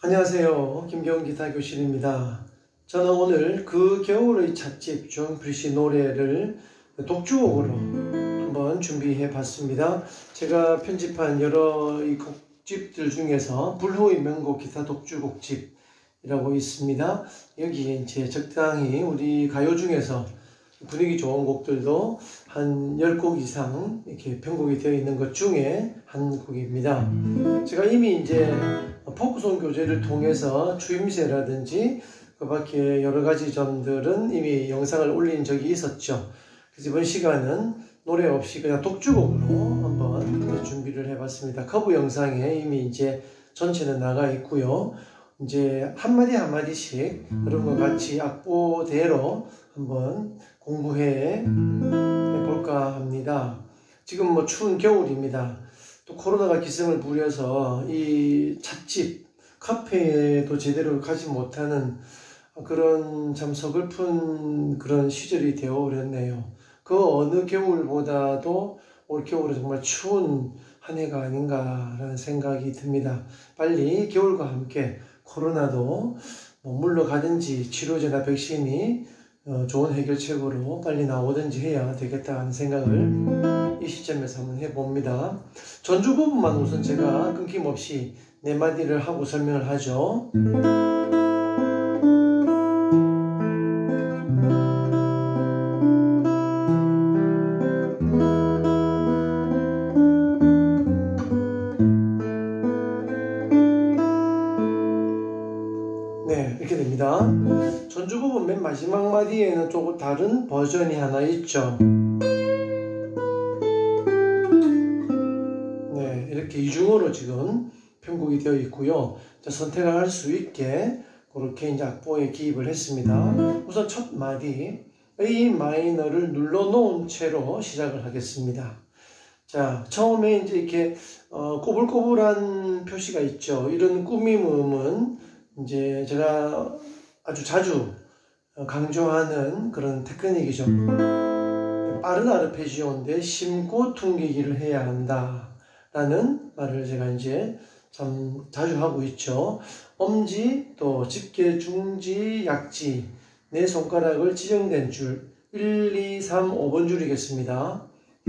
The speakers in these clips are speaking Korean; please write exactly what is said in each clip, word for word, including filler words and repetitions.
안녕하세요. 김경훈 기타 교실입니다. 저는 오늘 그 겨울의 찻집 존 프리시 노래를 독주곡으로 한번 준비해 봤습니다. 제가 편집한 여러 이 곡집들 중에서 불후의 명곡 기타 독주곡집이라고 있습니다. 여기에 이제 적당히 우리 가요 중에서 분위기 좋은 곡들도 한 열 곡 이상 이렇게 편곡이 되어 있는 것 중에 한 곡입니다. 제가 이미 이제 포크송 교재를 통해서 추임새라든지 그 밖에 여러 가지 점들은 이미 영상을 올린 적이 있었죠. 그래서 이번 시간은 노래 없이 그냥 독주곡으로 한번 준비를 해봤습니다. 커브 영상에 이미 이제 전체는 나가 있고요. 이제 한마디 한마디씩 여러분과 같이 악보대로 한번 공부해 볼까 합니다. 지금 뭐 추운 겨울입니다. 또 코로나가 기승을 부려서 이 찻집, 카페에도 제대로 가지 못하는 그런 참 서글픈 그런 시절이 되어버렸네요. 그 어느 겨울보다도 올 겨울은 정말 추운 한 해가 아닌가라는 생각이 듭니다. 빨리 겨울과 함께 코로나도 뭐 물러가든지 치료제나 백신이 어, 좋은 해결책으로 빨리 나오든지 해야 되겠다 하는 생각을 이 시점에서 한번 해봅니다. 전주 부분만 우선 제가 끊김없이 네 마디를 하고 설명을 하죠. 네, 이렇게 됩니다. 전주 부분 맨 마지막 마디에는 조금 다른 버전이 하나 있죠. 네, 이렇게 이중으로 지금 편곡이 되어 있고요. 선택을 할 수 있게 그렇게 이제 악보에 기입을 했습니다. 우선 첫 마디 A 마이너를 눌러 놓은 채로 시작을 하겠습니다. 자, 처음에 이제 이렇게 어, 꼬불꼬불한 표시가 있죠. 이런 꾸밈음은 이제 제가 아주 자주 강조하는 그런 테크닉이죠. 빠른 아르페지오인데 심고 퉁기기를 해야 한다 라는 말을 제가 이제 참 자주 하고 있죠. 엄지, 또 집게, 중지, 약지 네 손가락을 지정된 줄 일, 이, 삼, 오 번 줄이겠습니다.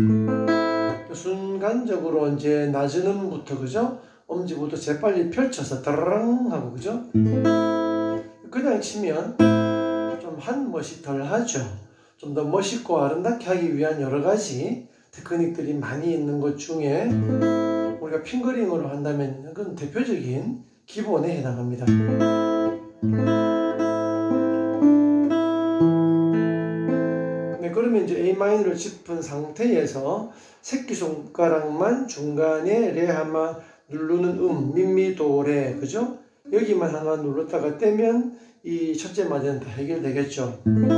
순간적으로 이제 낮은 음부터 그죠? 엄지부터 재빨리 펼쳐서 따라랑 하고 그죠? 그냥 치면 좀 한 멋이 덜 하죠. 좀 더 멋있고 아름답게 하기 위한 여러 가지 테크닉들이 많이 있는 것 중에 우리가 핑거링으로 한다면 그건 대표적인 기본에 해당합니다. 네, 그러면 이제 A 마이너를 짚은 상태에서 새끼손가락만 중간에 레 하마 누르는 음, 미미도레, 그죠? 여기만 하나 눌렀다가 떼면 이 첫째 마디는 다 해결되겠죠.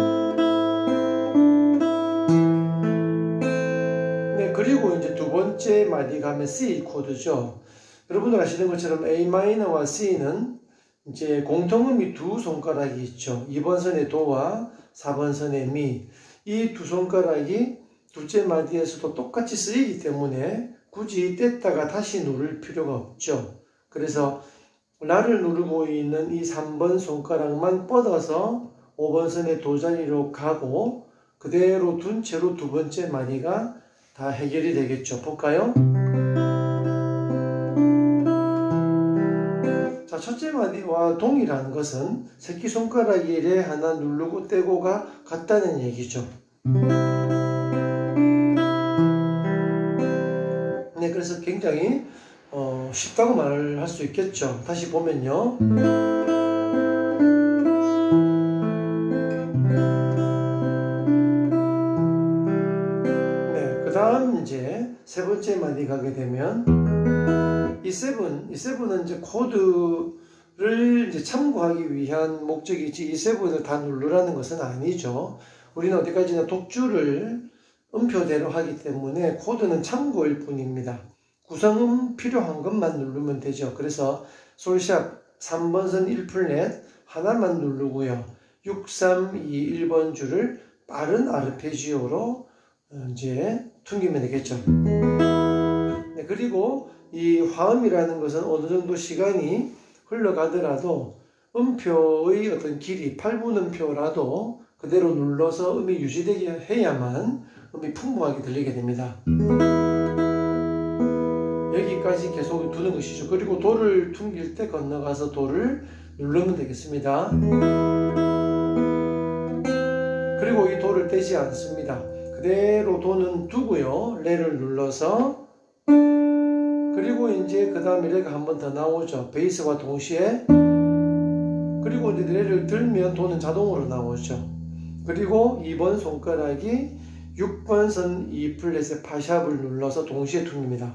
네, 그리고 이제 두 번째 마디 가면 C 코드죠. 여러분들 아시는 것처럼 A 마이너와 C는 이제 공통음이 두 손가락이 있죠. 이 번 선의 도와 사 번 선의 미. 이 두 손가락이 둘째 마디에서도 똑같이 쓰이기 때문에 굳이 뗐다가 다시 누를 필요가 없죠. 그래서 라를 누르고 있는 이 삼 번 손가락만 뻗어서 오 번 선의 도 자리로 가고 그대로 둔 채로 두 번째 마디가 다 해결이 되겠죠. 볼까요? 자, 첫째 마디와 동일한 것은 새끼손가락이 레 하나 누르고 떼고가 같다는 얘기죠. 네, 그래서 굉장히 어, 쉽다고 말을 할 수 있겠죠. 다시 보면요. 네, 그 다음 이제 세 번째 마디 가게 되면 이 세븐, 이 세븐은 이제 코드를 이제 참고하기 위한 목적이지 이 세븐을 다 누르라는 것은 아니죠. 우리는 어디까지나 독주를 음표대로 하기 때문에 코드는 참고일 뿐입니다. 구성음 필요한 것만 누르면 되죠. 그래서 솔샵 삼 번 선 일 플랫 하나만 누르고요. 육, 삼, 이, 일 번 줄을 빠른 아르페지오로 이제 퉁기면 되겠죠. 네, 그리고 이 화음이라는 것은 어느 정도 시간이 흘러가더라도 음표의 어떤 길이 팔 분음표라도 그대로 눌러서 음이 유지되게 해야만 음이 풍부하게 들리게 됩니다. 여기까지 계속 두는 것이죠. 그리고 도를 퉁길 때 건너가서 도를 누르면 되겠습니다. 그리고 이 도를 떼지 않습니다. 그대로 도는 두고요. 레를 눌러서 그리고 이제 그 다음에 레가 한 번 더 나오죠. 베이스와 동시에. 그리고 이제 레를 들면 도는 자동으로 나오죠. 그리고 이 번 손가락이 육 번 선 E 플랫의 파샵을 눌러서 동시에 퉁깁니다.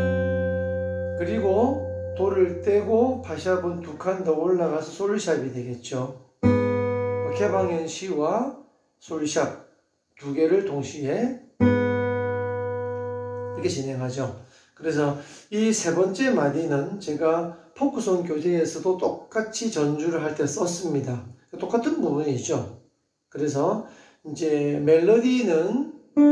그리고 도를 떼고 파샵은 두 칸 더 올라가서 솔샵이 되겠죠. 개방현 C와 솔샵 두 개를 동시에 이렇게 진행하죠. 그래서 이 세 번째 마디는 제가 포크송 교재에서도 똑같이 전주를 할 때 썼습니다. 똑같은 부분이죠. 그래서 이제 멜로디는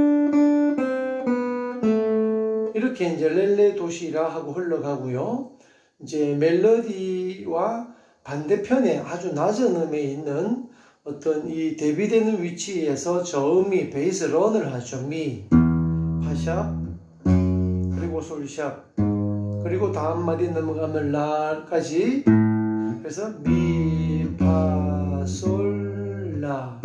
이렇게 이제 렐레 도시라 하고 흘러가고요. 이제 멜로디와 반대편에 아주 낮은 음에 있는 어떤 이 대비되는 위치에서 저음이 베이스 런을 하죠. 미, 파샵, 그리고 솔샵, 그리고 다음 마디 넘어가면 라까지. 그래서 미, 파, 솔, 라,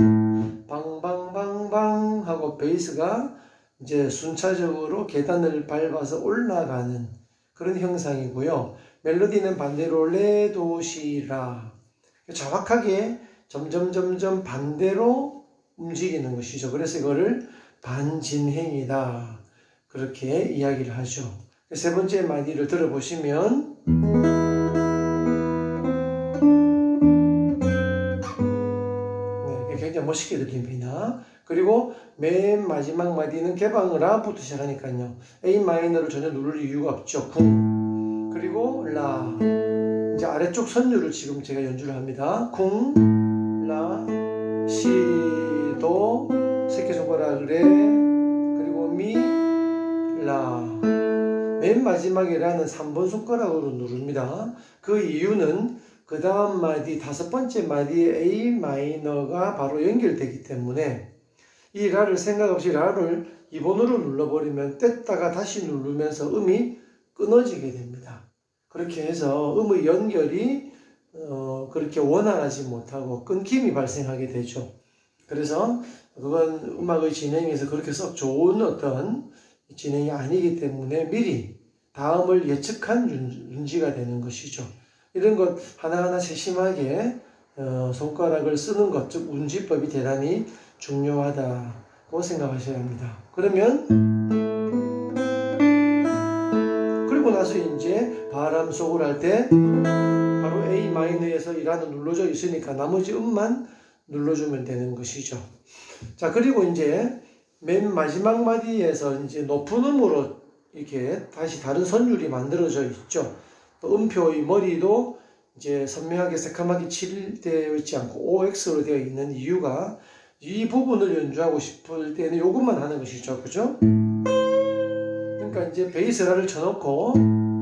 방방방방 하고 베이스가 이제 순차적으로 계단을 밟아서 올라가는 그런 형상이고요. 멜로디는 반대로 레, 도, 시, 라. 정확하게 점점 점점 반대로 움직이는 것이죠. 그래서 이거를 반진행이다. 그렇게 이야기를 하죠. 세 번째 마디를 들어보시면 네, 굉장히 멋있게 들립니다. 그리고 맨 마지막 마디는 개방을 라부터 시작하니까요. A 마이너를 전혀 누를 이유가 없죠. 쿵. 그리고 라. 이제 아래쪽 선율을 지금 제가 연주를 합니다. 쿵, 라, 시, 도, 새끼손가락 레, 그리고 미, 라. 맨 마지막에 라는 삼 번 손가락으로 누릅니다. 그 이유는 그 다음 마디, 다섯 번째 마디에 A 마이너가 바로 연결되기 때문에 이 라를 생각 없이 라를 이 번으로 눌러버리면 뗐다가 다시 누르면서 음이 끊어지게 됩니다. 그렇게 해서 음의 연결이 어, 그렇게 원활하지 못하고 끊김이 발생하게 되죠. 그래서 그건 음악의 진행에서 그렇게 썩 좋은 어떤 진행이 아니기 때문에 미리 다음을 예측한 윤지가 되는 것이죠. 이런 것 하나하나 세심하게 어, 손가락을 쓰는 것, 즉 운지법이 대단히 중요하다고 생각하셔야 합니다. 그러면 그리고 나서 이제 바람 속을 할 때 바로 A 마이너에서 이 라는 눌러져 있으니까 나머지 음만 눌러주면 되는 것이죠. 자, 그리고 이제 맨 마지막 마디에서 이제 높은 음으로 이렇게 다시 다른 선율이 만들어져 있죠. 또 음표의 머리도 이제 선명하게 새카맣게 칠되어 있지 않고 오엑스로 되어 있는 이유가 이 부분을 연주하고 싶을 때는 요것만 하는 것이죠. 그죠? 그러니까 이제 베이스라를 쳐놓고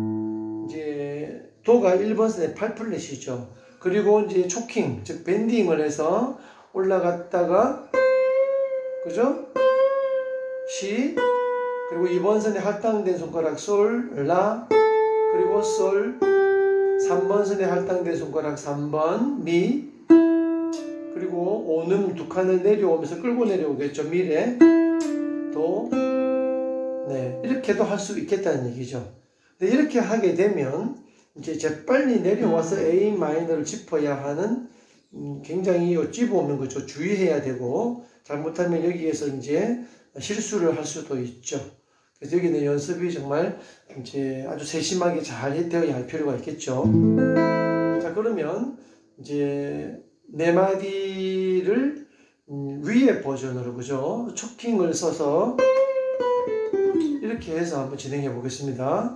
이제 도가 일 번 선의 팔 플랫이죠. 그리고 이제 초킹, 즉 밴딩을 해서 올라갔다가 그죠? 시, 그리고 이 번 선에 할당된 손가락 솔, 라, 그리고 솔, 삼 번 선에 할당된 손가락 삼 번 미, 그리고 오음 두 칸을 내려오면서 끌고 내려오겠죠. 미레, 도, 네, 이렇게도 할 수 있겠다는 얘기죠. 근데 이렇게 하게 되면 이제 재빨리 내려와서 A 마이너를 짚어야 하는 음, 굉장히 어찌 보면 그죠. 주의해야 되고 잘못하면 여기에서 이제 실수를 할 수도 있죠. 그래서 여기는 연습이 정말 이제 아주 세심하게 잘 되어야 할 필요가 있겠죠. 자, 그러면 이제 네 마디를 음, 위에 버전으로 그죠. 초킹을 써서 이렇게 해서 한번 진행해 보겠습니다.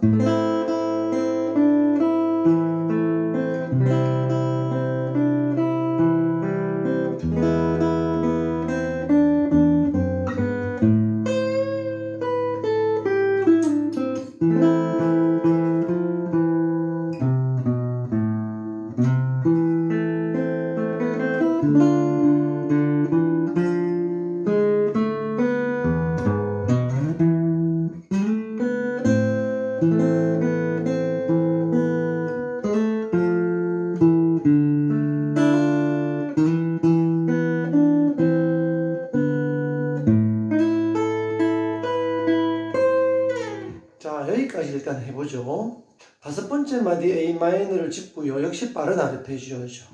자, 여기까지 일단 해보죠. 다섯 번째 마디 A 마이너를 짚고요. 역시 빠른 아르페지오죠.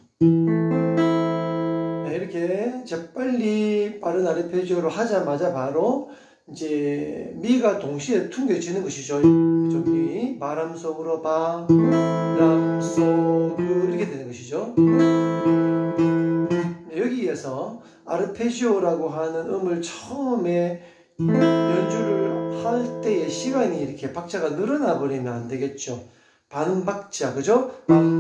네, 이렇게 재빨리 빠른 아르페지오로 하자마자 바로 이제 미가 동시에 퉁겨지는 것이죠. 저기 바람 속으로 바람 속으로 이렇게 되는 것이죠. 여기에서 아르페지오라고 하는 음을 처음에 연주를 할 때의 시간이 이렇게 박자가 늘어나 버리면 안 되겠죠. 반박자, 그죠?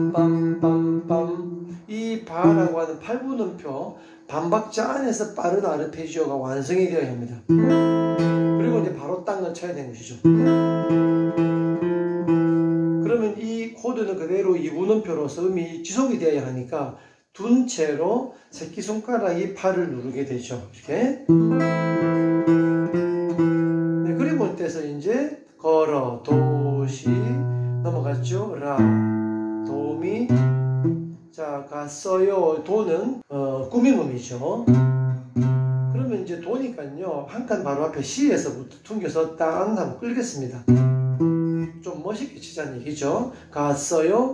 빰빰빰빰. 이 바라고 하는 팔 분음표 반박자 안에서 빠른 아르페지오가 완성이 되어야 합니다. 그리고 이제 바로 땅을 쳐야 되는 것이죠. 그러면 이 코드는 그대로 이 분음표로서 음이 지속이 되어야 하니까 둔 채로 새끼손가락이 팔을 누르게 되죠. 이렇게. 네, 그리고 이때서 이제 걸어 도시 넘어갔죠. 라 도미. 자, 갔어요. 도는 어, 꾸밈음이죠. 그러면 이제 도니까요, 한 칸 바로 앞에 시에서부터 퉁겨서 땅 하고 끌겠습니다. 좀 멋있게 치자는 얘기죠. 갔어요.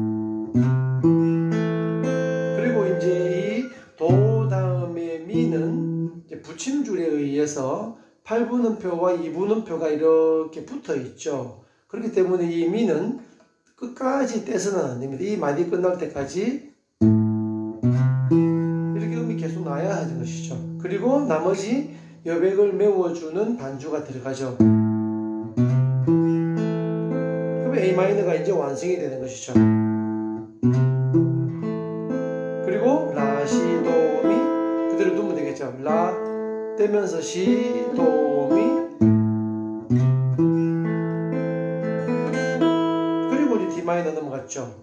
그리고 이제 이 도 다음에 미는 이제 붙임줄에 의해서 팔 분음표와 이 분음표가 이렇게 붙어 있죠. 그렇기 때문에 이 미는 끝까지 떼서는 안 됩니다. 이 마디 끝날 때까지 이렇게 음이 계속 나야 하는 것이죠. 그리고 나머지 여백을 메워주는 반주가 들어가죠. 그럼 A 마이너가 이제 완성이 되는 것이죠. 그리고 라, 시, 도, 미 그대로 두면 되겠죠. 라 떼면서 시, 도, 미. 그리고 이제 D 마이너 넘어갔죠.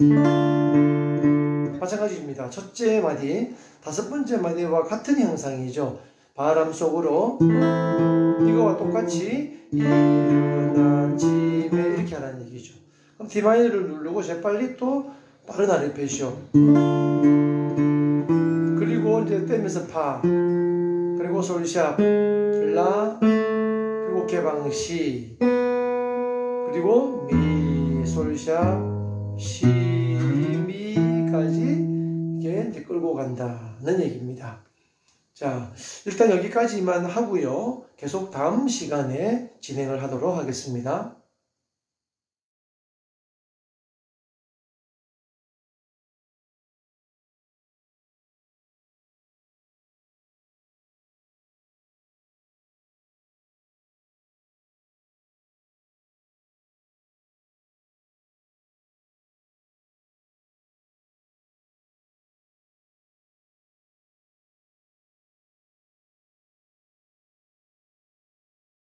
마찬가지입니다. 첫째 마디, 다섯 번째 마디와 같은 형상이죠. 바람 속으로 이거와 똑같이 일어나짐에 이렇게 하라는 얘기죠. 그럼 D 마이너를 누르고 재빨리 또 빠른 아르페지오. 그리고 이제 떼면서 파, 그리고 솔샵, 라, 그리고 개방시, 그리고 미, 솔샵, 시, 미까지 이게 이제 끌고 간다는 얘기입니다. 자, 일단 여기까지만 하고요. 계속 다음 시간에 진행을 하도록 하겠습니다.